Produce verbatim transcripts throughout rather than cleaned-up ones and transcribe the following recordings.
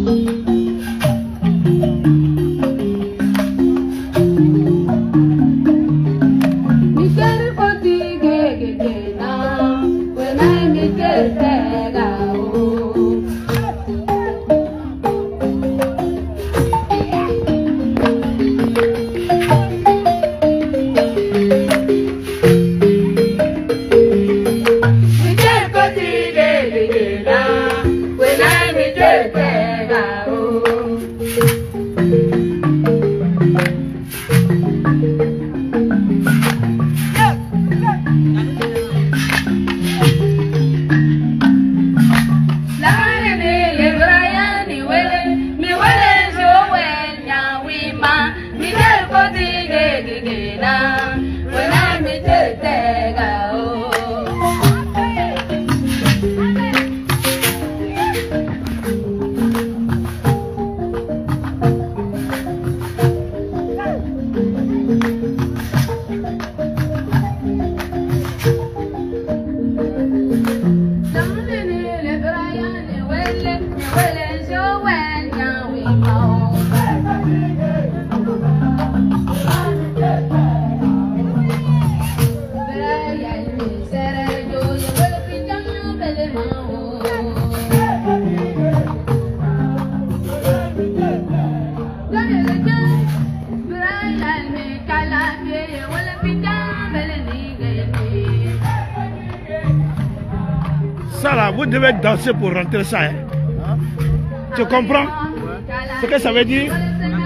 Ça là, vous devez danser pour rentrer ça. Hein? Tu comprends ce que ça veut dire?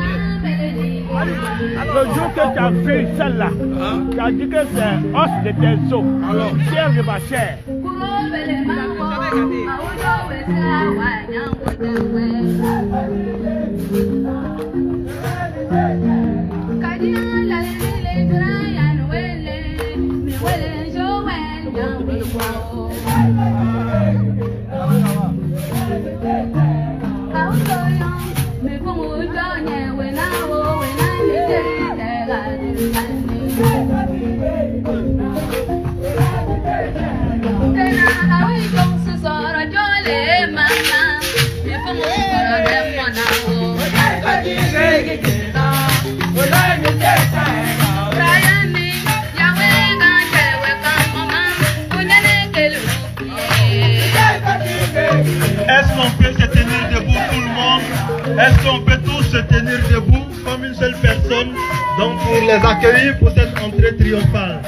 Le jour que tu as fait celle-là, tu as dit que c'est os de tes os, chair de ma chair. Est-ce qu'on peut se tenir debout tout le monde? Est-ce qu'on peut tous se tenir debout comme une seule personne? Donc pour les accueillir pour cette entrée triomphale.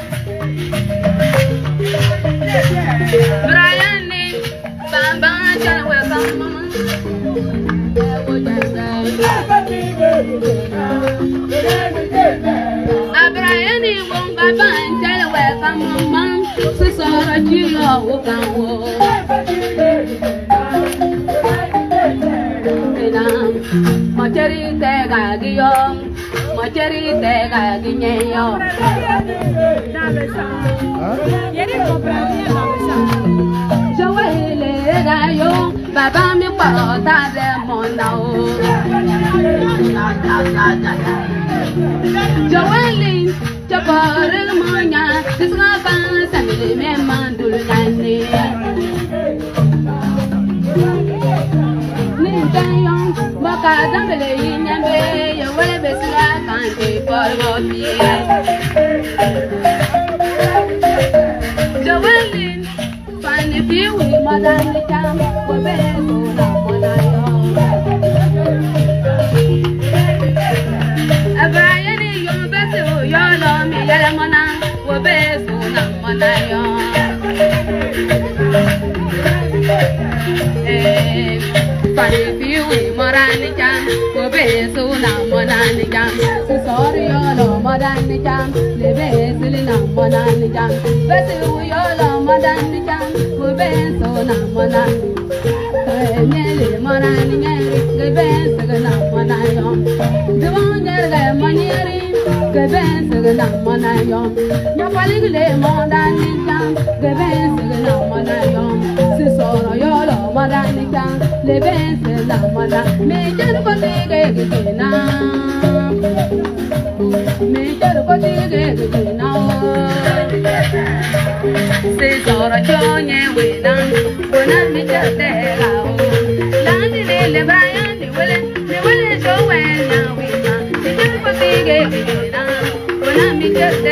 Macheri tega guillon, macheri tega guignon. Joël et Gaillon, papa me parle de mon nao. Joëline, tu parles le moyen, tu seras pas samedi même mandou l'année. Ninjayon, Boka Dambele Yambe, you will be slack and keep for your Joëline, find if you will, Madame the Jam, for Bezo, a Brian, you better, your love me, Yalamana, for Bezo, Namanayon. Fiwi morani jam, kobe suna morani jam. Sorry yolo morani jam, lebe silina morani jam. Besi yolo morani jam, kobe suna morani. Nyeli morani nyeli, kobe suna morani. Devon nyeri monyeri, kobe suna morani. Nyapali le morani jam, kobe suna morani. Si soro yolo morani jam. Le bense la mala, me quiero contigo que na, me quiero contigo que na. Se sora choñe buena, buena mi chatera. La ni le le Brian, Thank you.